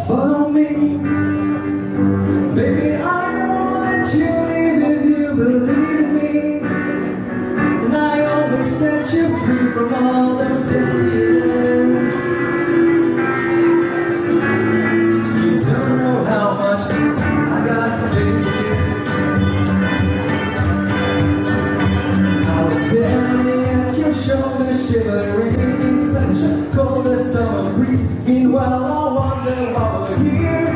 Follow me, baby, I won't let you leave if you believe me. And I always set you free from all those yesterdays. You don't know how much I got faith. I was staring at your shoulder, shivering in such a cold summer breeze. Meanwhile, I wonder why we're here.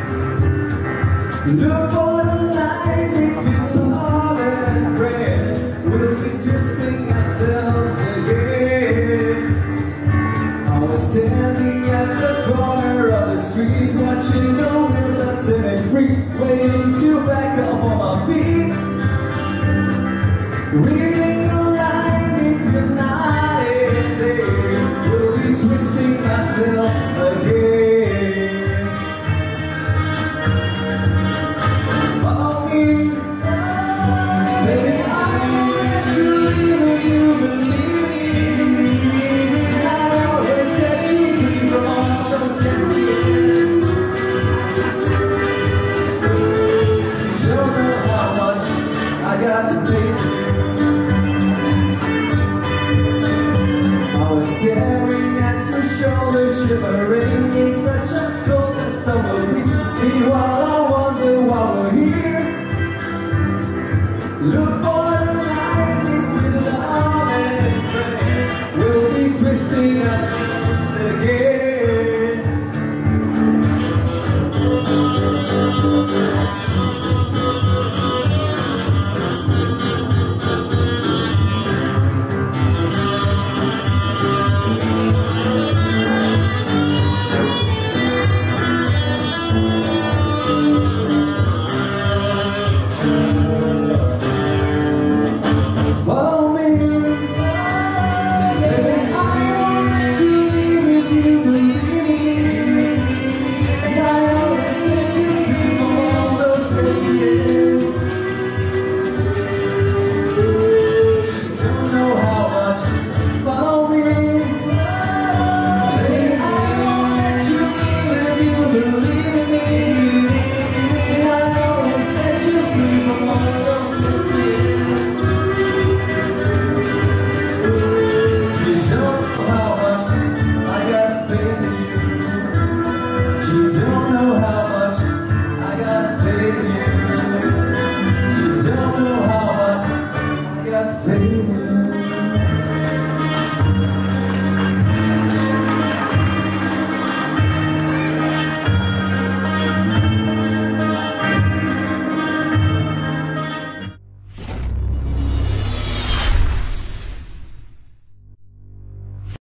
Look for the light between love and friends. We'll be twisting ourselves again. I was standing at the corner of the street, watching the wheels are turning free, waiting to back up on my feet. Reading the line between night and day. We'll be twisting ourselves again. Follow me, baby, I let you leave if you believe me. And I always set you free from all those yesterdays. You don't know how much I got to pay for you. I was staring at your shoulder, shivering in